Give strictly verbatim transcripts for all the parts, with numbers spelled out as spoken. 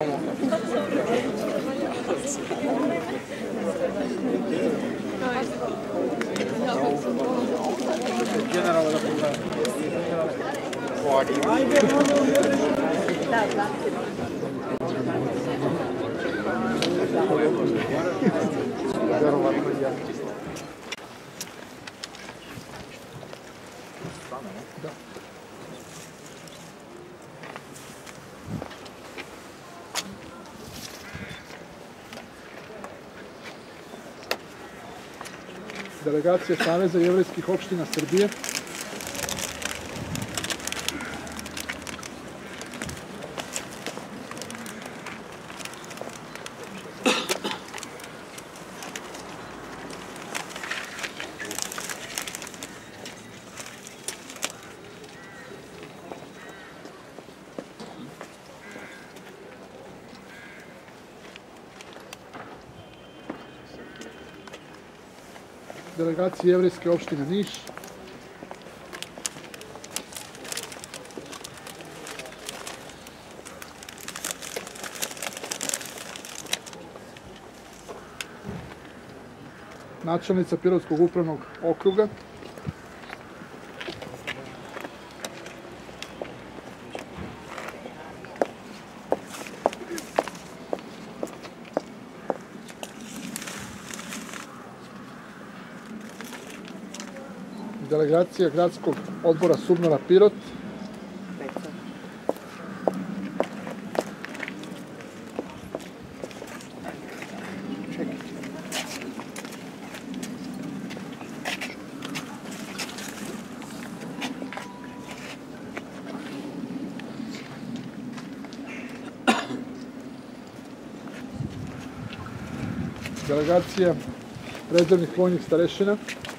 Delegacija Saveza jevrejskih opština Srbije, delegacija jevrejske opštine Niš, načelnica Pirotskog upravnog okruga, delegacija gradskog odbora Subnora Pirot, delegacija rezervnih vojnih starešina,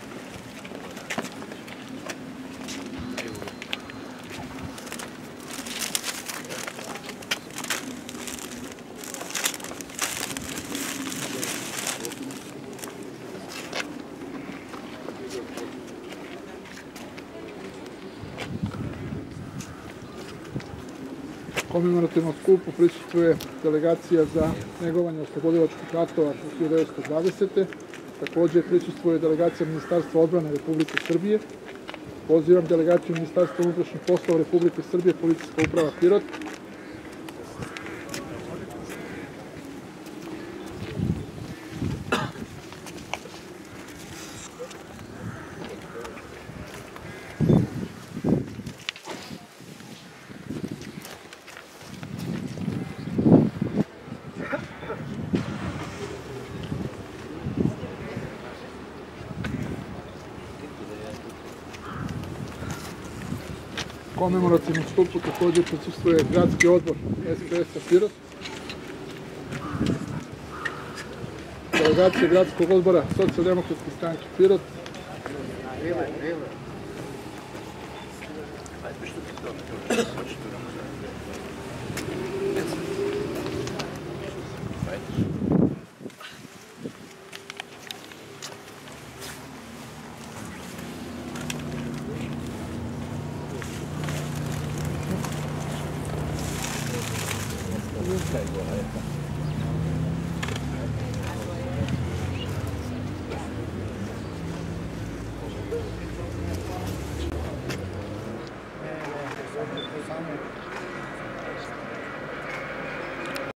komemorativnom skupu prisustvuje delegacija za negovanje oslobodilačkih ratova hiljadu devetsto dvadesete. Također prisustvuje delegacija Ministarstva odbrane Republike Srbije. Pozivam delegaciju Ministarstva unutrašnjih poslova Republike Srbije, Policijska uprava Pirot. Komemorativnom skupu također prisustvuje gradski odbor S P S-a Pirot, delegacija gradskog odbora Socijaldemokratske stranke Pirot, Okay, go ahead.